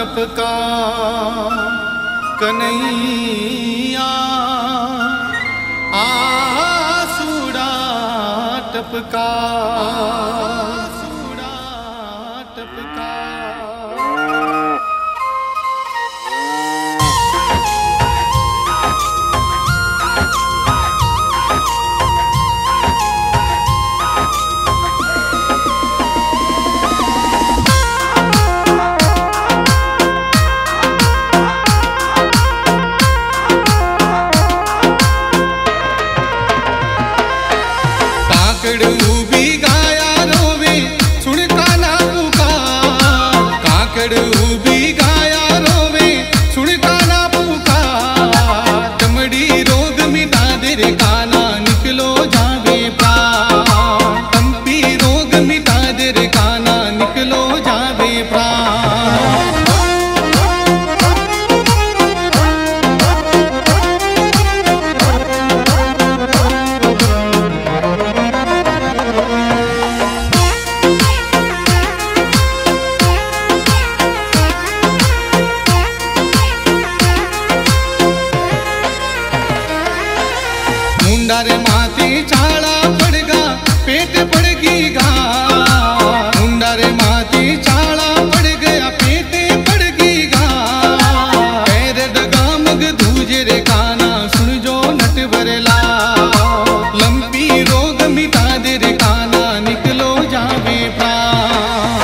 टपका कन्हैया आसूड़ा टपका टपका। भी गाया रोवे सुन काना पुकार, काकड़ भी गाया रोवे सुन काना पुकार। तमड़ी रोग मिटा दे रे काना निकलो जावे प्राण, तंपी रोग मिटा दे रे काना निकलो जावे प्राण। मुंडारे माथे छाला पड़गा पेट पड़गी गा, मुंडारे माथे छाला पड़ गया पेट पड़गी गा। पैर डगा मग दूजे रे काना सुन जो नट बरला, लंपी रोग मिटा दे रे काना निकलो जावे प्राण।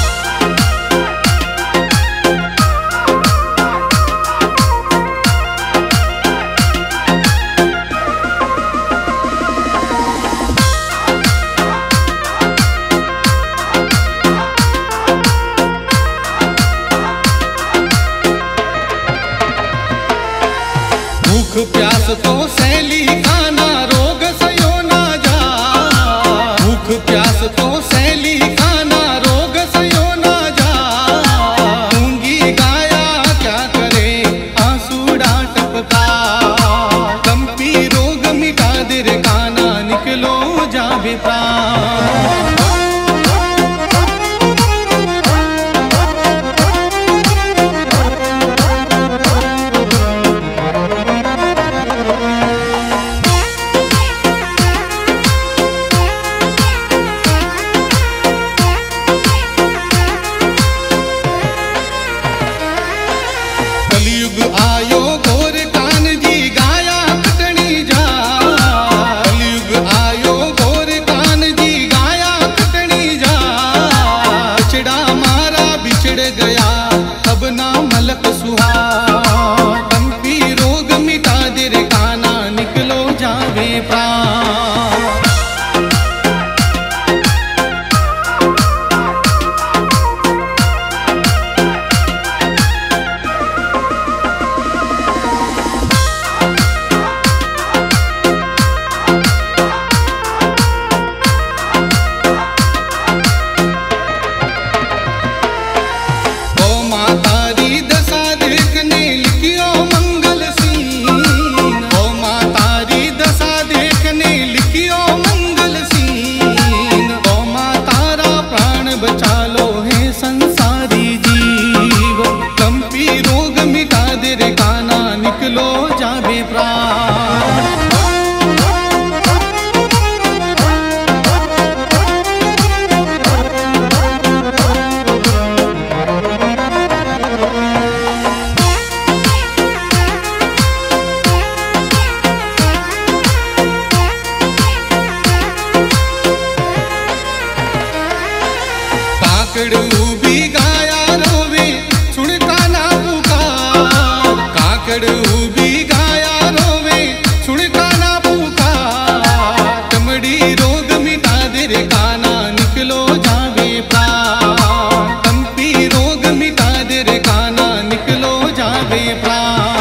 भूख प्यास तो सैली खाना रोग सयो ना जा, भूख प्यास तो सैली खाना रोग सयो ना जा। गूंगी गाया क्या करे आंसूड़ा टपका, कंपी रोग मिटा दे रे काना निकलो जावे प्राण। कलयुग आयो गोर कान जी गाया कटनी जा, कलयुग आयो गोर कान जी गाया कटनी जा। बिछड़ा मारा बिछड़ गया अब ना मलक सुहा, कंपी रोग मिटा दे रे काना निकलो जावे प्राण। बचा लो है संसारी जीव, कंपी रोग मिटा दे रे काना निकलो जावे प्राण। काकड़ भी गाया रोवे सुन काना पुकार, काकड़ भी गाया रोवे सुन काना पुकार। तमड़ी रोग मिटा दे रे काना निकलो जावे प्राण, तंपी रोग मिटा दे रे काना निकलो जावे प्राण।